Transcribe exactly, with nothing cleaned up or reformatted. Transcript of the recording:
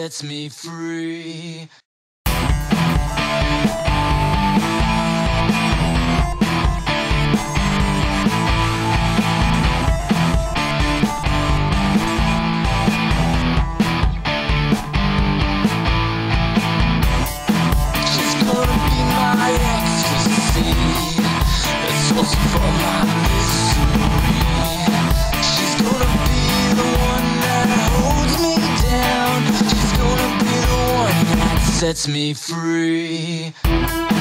sets me free. She's gonna be my ecstasy, a source for my misery. She's gonna be the one that holds me down. She's gonna be the one that sets me free.